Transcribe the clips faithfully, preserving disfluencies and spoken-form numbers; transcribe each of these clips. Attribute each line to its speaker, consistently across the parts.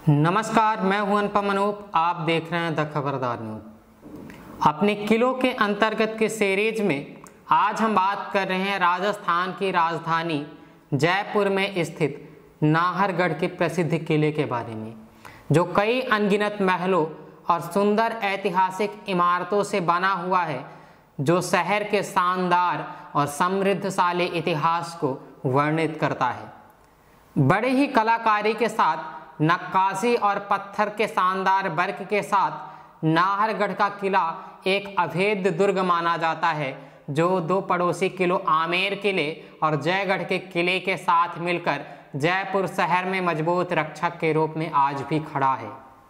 Speaker 1: नमस्कार, मैं हूं अनुपम अनूप। आप देख रहे हैं द खबरदार न्यूज। अपने किलों के अंतर्गत के सीरीज में आज हम बात कर रहे हैं राजस्थान की राजधानी जयपुर में स्थित नाहरगढ़ के प्रसिद्ध किले के बारे में, जो कई अनगिनत महलों और सुंदर ऐतिहासिक इमारतों से बना हुआ है, जो शहर के शानदार और समृद्धशाली इतिहास को वर्णित करता है। बड़े ही कलाकारी के साथ नक्काशी और पत्थर के शानदार वर्क के साथ नाहरगढ़ का किला एक अभेद्य दुर्ग माना जाता है, जो दो पड़ोसी किलों आमेर किले और जयगढ़ के किले के साथ मिलकर जयपुर शहर में मजबूत रक्षक के रूप में आज भी खड़ा है।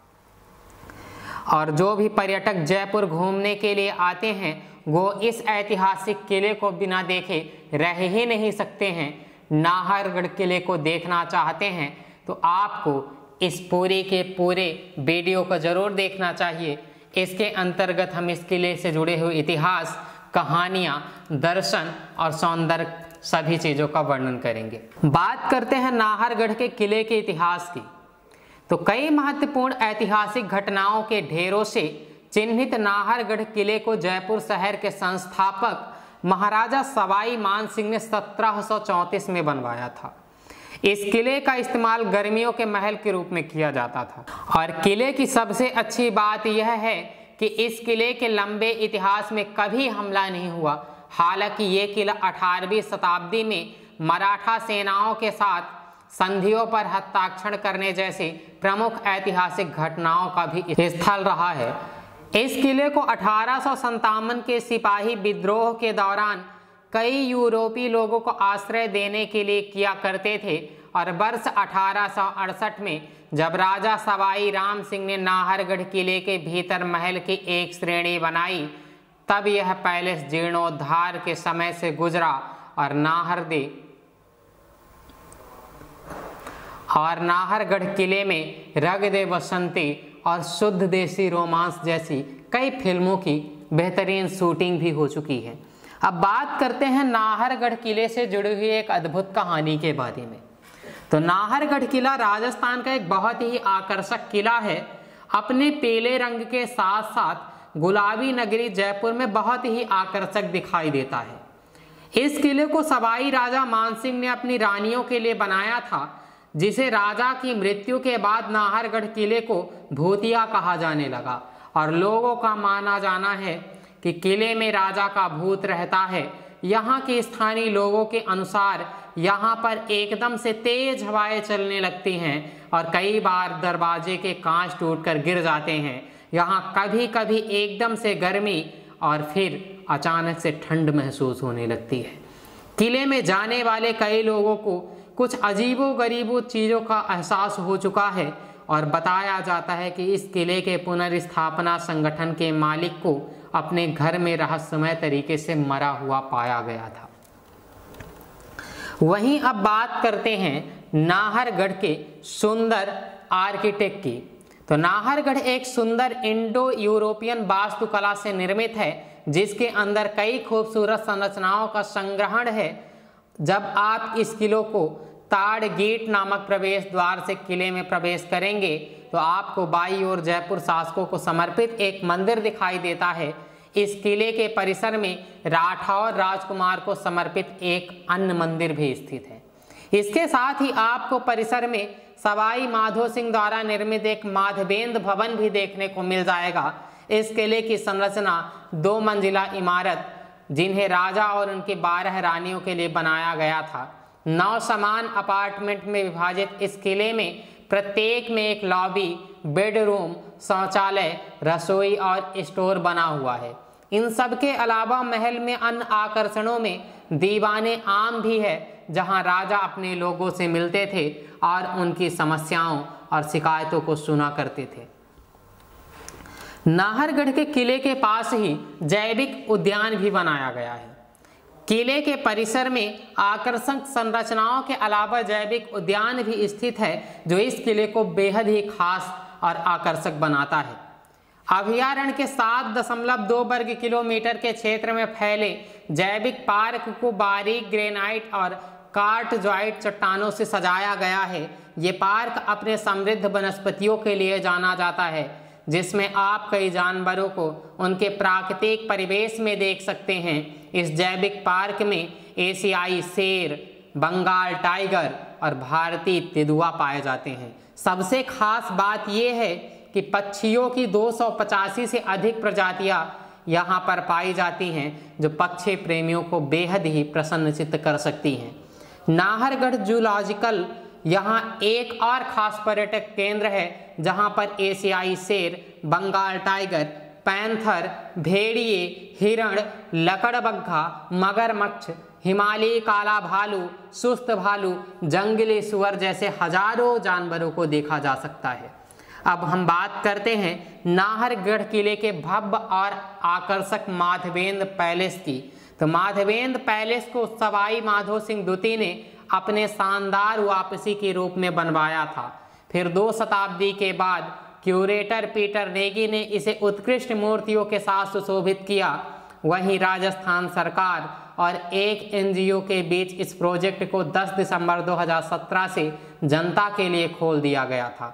Speaker 1: और जो भी पर्यटक जयपुर घूमने के लिए आते हैं, वो इस ऐतिहासिक किले को बिना देखे रह ही नहीं सकते हैं। नाहरगढ़ किले को देखना चाहते हैं तो आपको इस पूरे के पूरे वीडियो को जरूर देखना चाहिए। इसके अंतर्गत हम इस किले से जुड़े हुए इतिहास, कहानियां, दर्शन और सौंदर्य सभी चीज़ों का वर्णन करेंगे। बात करते हैं नाहरगढ़ के किले के इतिहास की, तो कई महत्वपूर्ण ऐतिहासिक घटनाओं के ढेरों से चिन्हित नाहरगढ़ किले को जयपुर शहर के संस्थापक महाराजा सवाई मान सिंह ने सत्रह सौ चौंतीस में बनवाया था। इस किले का इस्तेमाल गर्मियों के महल के रूप में किया जाता था। और किले की सबसे अच्छी बात यह है कि इस किले के लंबे इतिहास में कभी हमला नहीं हुआ। हालांकि ये किला अठारहवीं शताब्दी में मराठा सेनाओं के साथ संधियों पर हस्ताक्षर करने जैसी प्रमुख ऐतिहासिक घटनाओं का भी स्थल रहा है। इस किले को अठारह सौ संतावन के सिपाही विद्रोह के दौरान कई यूरोपीय लोगों को आश्रय देने के लिए किया करते थे। और वर्ष अठारह सौ अड़सठ में जब राजा सवाई राम सिंह ने नाहरगढ़ किले के भीतर महल की एक श्रेणी बनाई, तब यह पैलेस जीर्णोद्धार के समय से गुजरा और नाहरदे और नाहरगढ़ किले में रग दे बसंती और शुद्ध देसी रोमांस जैसी कई फिल्मों की बेहतरीन शूटिंग भी हो चुकी है। अब बात करते हैं नाहरगढ़ किले से जुड़ी हुई एक अद्भुत कहानी के बारे में। तो नाहरगढ़ किला राजस्थान का एक बहुत ही आकर्षक किला है। अपने पीले रंग के साथ साथ गुलाबी नगरी जयपुर में बहुत ही आकर्षक दिखाई देता है। इस किले को सवाई राजा मानसिंह ने अपनी रानियों के लिए बनाया था, जिसे राजा की मृत्यु के बाद नाहरगढ़ किले को भूतिया कहा जाने लगा। और लोगों का माना जाना है कि किले में राजा का भूत रहता है। यहाँ के स्थानीय लोगों के अनुसार यहाँ पर एकदम से तेज हवाएं चलने लगती हैं और कई बार दरवाजे के कांच टूटकर गिर जाते हैं। यहाँ कभी कभी एकदम से गर्मी और फिर अचानक से ठंड महसूस होने लगती है। किले में जाने वाले कई लोगों को कुछ अजीबो-गरीबो चीज़ों का एहसास हो चुका है और बताया जाता है कि इस किले के पुनर्स्थापना संगठन के मालिक को अपने घर में रहस्यमय तरीके से मरा हुआ पाया गया था। वहीं अब बात करते हैं नाहरगढ़ के सुंदर आर्किटेक्ट की। तो नाहरगढ़ एक सुंदर इंडो यूरोपियन वास्तुकला से निर्मित है, जिसके अंदर कई खूबसूरत संरचनाओं का संग्रहण है। जब आप इस किले को ताड़ गेट नामक प्रवेश द्वार से किले में प्रवेश करेंगे तो आपको बाई ओर जयपुर शासकों को समर्पित एक मंदिर दिखाई देता है। इस किले के परिसर में राठौर राजकुमार को समर्पित एक अन्य मंदिर भी स्थित है। इसके साथ ही आपको परिसर में सवाई माधो सिंह द्वारा निर्मित एक माधवेंद्र भवन भी देखने को मिल जाएगा। इस किले की संरचना दो मंजिला इमारत, जिन्हें राजा और उनकी बारह रानियों के लिए बनाया गया था, नौ समान अपार्टमेंट में विभाजित इस किले में प्रत्येक में एक लॉबी, बेडरूम, शौचालय, रसोई और स्टोर बना हुआ है। इन सब के अलावा महल में अन्य आकर्षणों में दीवाने आम भी है, जहां राजा अपने लोगों से मिलते थे और उनकी समस्याओं और शिकायतों को सुना करते थे। नाहरगढ़ के किले के पास ही जैविक उद्यान भी बनाया गया है। किले के परिसर में आकर्षक संरचनाओं के अलावा जैविक उद्यान भी स्थित है, जो इस किले को बेहद ही खास और आकर्षक बनाता है। अभयारण्य के सात दशमलव दो वर्ग किलोमीटर के क्षेत्र में फैले जैविक पार्क को बारीक ग्रेनाइट और कार्ट ज्वाइट चट्टानों से सजाया गया है। ये पार्क अपने समृद्ध वनस्पतियों के लिए जाना जाता है, जिसमें आप कई जानवरों को उनके प्राकृतिक परिवेश में देख सकते हैं। इस जैविक पार्क में एशियाई शेर, बंगाल टाइगर और भारतीय तेंदुआ पाए जाते हैं। सबसे खास बात यह है कि पक्षियों की दो सौ पचासी से अधिक प्रजातियां यहाँ पर पाई जाती हैं, जो पक्षी प्रेमियों को बेहद ही प्रसन्नचित्त कर सकती हैं। नाहरगढ़ जूलॉजिकल यहाँ एक और खास पर्यटक केंद्र है, जहाँ पर एशियाई शेर, बंगाल टाइगर, पैंथर, भेड़िए, हिरण, लकड़बग्घा, मगरमच्छ, हिमालयी काला भालू, सुस्त भालू, जंगली सुअर जैसे हजारों जानवरों को देखा जा सकता है। अब हम बात करते हैं नाहरगढ़ किले के भव्य और आकर्षक माधवेंद्र पैलेस की। तो माधवेंद्र पैलेस को सवाई माधो सिंह द्वितीय ने अपने शानदार वापसी के रूप में बनवाया था। फिर दो शताब्दी के बाद क्यूरेटर पीटर नेगी ने इसे उत्कृष्ट मूर्तियों के साथ सुशोभित किया। वहीं राजस्थान सरकार और एक एनजीओ के बीच इस प्रोजेक्ट को दस दिसंबर दो हज़ार सत्रह से जनता के लिए खोल दिया गया था,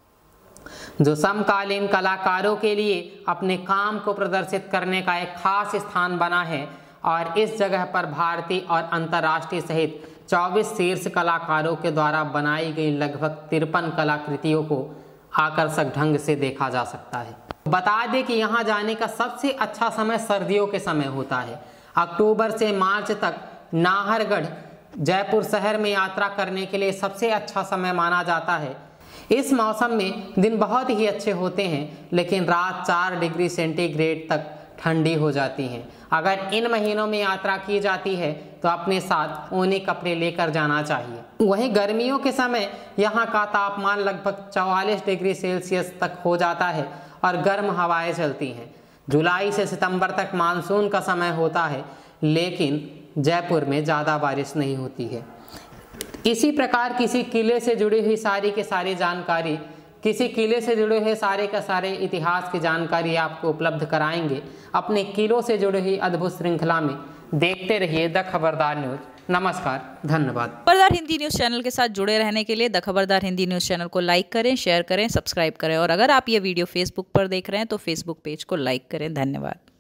Speaker 1: जो समकालीन कलाकारों के लिए अपने काम को प्रदर्शित करने का एक खास स्थान बना है। और इस जगह पर भारतीय और अंतर्राष्ट्रीय सहित चौबीस शीर्ष कलाकारों के द्वारा बनाई गई लगभग तिरपन कलाकृतियों को आकर्षक ढंग से देखा जा सकता है। बता दें कि यहाँ जाने का सबसे अच्छा समय सर्दियों के समय होता है। अक्टूबर से मार्च तक नाहरगढ़ जयपुर शहर में यात्रा करने के लिए सबसे अच्छा समय माना जाता है। इस मौसम में दिन बहुत ही अच्छे होते हैं, लेकिन रात चार डिग्री सेंटीग्रेड तक ठंडी हो जाती हैं। अगर इन महीनों में यात्रा की जाती है तो अपने साथ ऊनी कपड़े लेकर जाना चाहिए। वहीं गर्मियों के समय यहाँ का तापमान लगभग चौवालीस डिग्री सेल्सियस तक हो जाता है और गर्म हवाएं चलती हैं। जुलाई से सितंबर तक मानसून का समय होता है, लेकिन जयपुर में ज़्यादा बारिश नहीं होती है। इसी प्रकार किसी किले से जुड़ी हुई सारी के सारी जानकारी, किसी किले से जुड़े हुए सारे का सारे इतिहास की जानकारी आपको उपलब्ध कराएंगे अपने किलों से जुड़ी हुई अद्भुत श्रृंखला में। देखते रहिए द खबरदार न्यूज। नमस्कार, धन्यवाद।
Speaker 2: खबरदार हिंदी न्यूज चैनल के साथ जुड़े रहने के लिए the Khabardar Hindi news channel को लाइक करें, शेयर करें, सब्सक्राइब करें और अगर आप ये वीडियो फेसबुक पर देख रहे हैं तो फेसबुक पेज को लाइक करें। धन्यवाद।